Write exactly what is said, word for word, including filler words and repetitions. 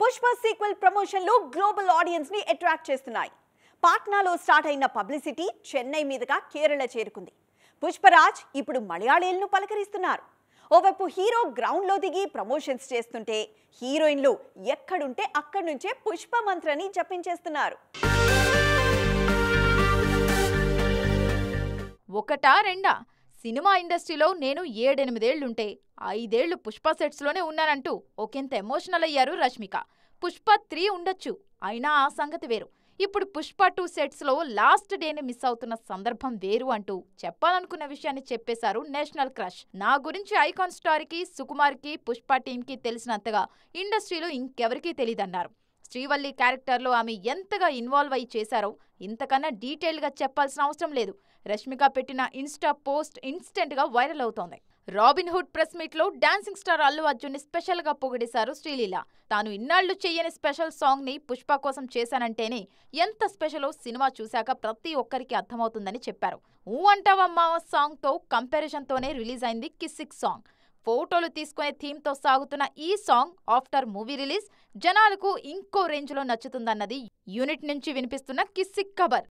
Pushpa sequel ప్రమోషన్లు global audience ని attract చేస్తున్నాయి. పాట్నాలో స్టార్ట్ అయిన పబ్లిసిటీ చెన్నై మీదుగా కేరళ చేరుకుంది. పుష్పరాజ్ ఇప్పుడు మలయాళీలను పలకరిస్తున్నారు. ఓవైపు హీరో గ్రౌండ్ లో దిగి ప్రమోషన్స్ చేస్తుంటే హీరోయిన్లు ఎక్కడుంటే అక్కడి నుంచే పుష్ప మంత్రాన్ని జపించేస్తున్నారు. ఒకటా రెండా సినిమా ఇండస్ట్రీలో నేను ఏడెనిమిదేళ్లుంటే ఐదేళ్లు పుష్ప సెట్స్లోనే ఉన్నానంటూ ఒకంత ఎమోషనల్ అయ్యారు రష్మిక. పుష్ప త్రీ ఉండొచ్చు, అయినా ఆ సంగతి వేరు. ఇప్పుడు పుష్ప టూ సెట్స్లో లాస్ట్ డేని మిస్ అవుతున్న సందర్భం వేరు అంటూ చెప్పాలనుకున్న విషయాన్ని చెప్పేశారు నేషనల్ క్రష్. నా గురించి ఐకాన్ స్టార్కి, సుకుమార్కి, పుష్ప టీంకి తెలిసినంతగా ఇండస్ట్రీలో ఇంకెవరికీ తెలీదన్నారు. శ్రీవల్లి క్యారెక్టర్లో ఆమె ఎంతగా ఇన్వాల్వ్ అయి చేశారో ఇంతకన్నా డీటెయిల్గా చెప్పాల్సిన అవసరం లేదు. రష్మిక పెట్టిన ఇన్స్టా పోస్ట్ ఇన్స్టెంట్గా వైరల్ అవుతోంది. రాబిన్ హుడ్ ప్రెస్ మీట్లో డాన్సింగ్ స్టార్ అల్లు అర్జున్ని స్పెషల్గా పొగిడేశారు శ్రీలీల. తాను ఇన్నాళ్లు చెయ్యని స్పెషల్ సాంగ్ని పుష్ప కోసం చేశానంటేనే ఎంత స్పెషలో సినిమా చూశాక ప్రతి ఒక్కరికి అర్థమవుతుందని చెప్పారు. ఊ అంటావమ్మా సాంగ్తో కంపారిజన్తోనే రిలీజ్ అయింది కిస్సిక్ సాంగ్. ఫోటోలు తీసుకునే థీమ్తో సాగుతున్న ఈ సాంగ్ ఆఫ్టర్ మూవీ రిలీజ్ జనాలకు ఇంకో రేంజ్లో నచ్చుతుందన్నది యూనిట్ నుంచి వినిపిస్తున్న కిస్సిక్ ఖబర్.